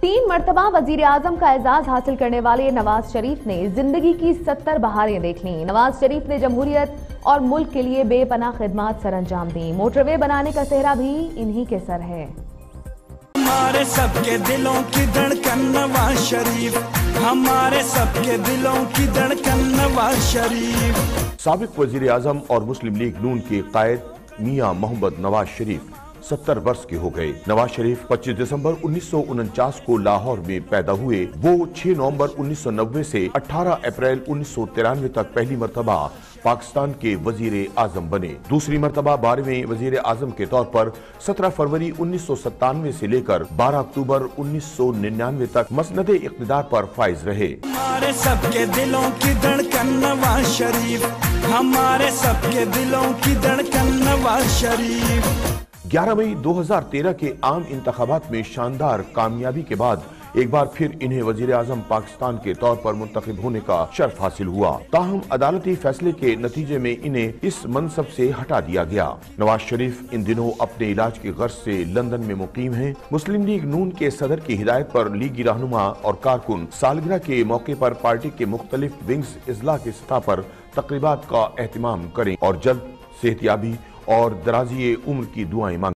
3 मरतबा वजीर आजम का एजाज हासिल करने वाले नवाज शरीफ ने जिंदगी की 70 बहारें देख लीं। नवाज शरीफ ने जमहूरियत और मुल्क के लिए बेपनाह खिदमात सर अंजाम दी। मोटरवे बनाने का सेहरा भी इन्हीं के सर है। हमारे सबके दिलों की धड़कन नवाज शरीफ, हमारे सबके दिलों की धड़कन नवाज शरीफ। साबिक वजीर आजम और मुस्लिम लीग नून के कायद मियां मोहम्मद नवाज शरीफ 70 वर्ष के हो गए। नवाज शरीफ 25 दिसंबर 1949 को लाहौर में पैदा हुए। वो 6 नवंबर 1990 से 18 अप्रैल 1993 तक पहली मरतबा पाकिस्तान के वजीर आजम बने। दूसरी मरतबा 12वें वजीर आजम के तौर पर 17 फरवरी 1997 से लेकर 12 अक्टूबर 1999 तक मसनदे इक़्तिदार पर फाइज रहे। हमारे सबके दिलों की धड़कन नवाज शरीफ, हमारे सबके दिलों की धड़कन नवाज शरीफ। 11 मई 2013 के आम इंतखाबात में शानदार कामयाबी के बाद एक बार फिर इन्हें वजीर आजम पाकिस्तान के तौर पर मुंतखब होने का शर्फ हासिल हुआ। ताहम अदालती फैसले के नतीजे में इन्हें इस मनसब से हटा दिया गया। नवाज शरीफ इन दिनों अपने इलाज की गर्ज से लंदन में मुकीम हैं। मुस्लिम लीग नून के सदर की हिदायत पर लीगी रहनुमा और कारकुन सालगिरह के मौके पर पार्टी के मुख्तलिफ विंग्स इजला की सतह पर तकरीबात का एहतमाम करें और जल्द सेहतियाबी और दराज़ी उम्र की दुआएं मांगें।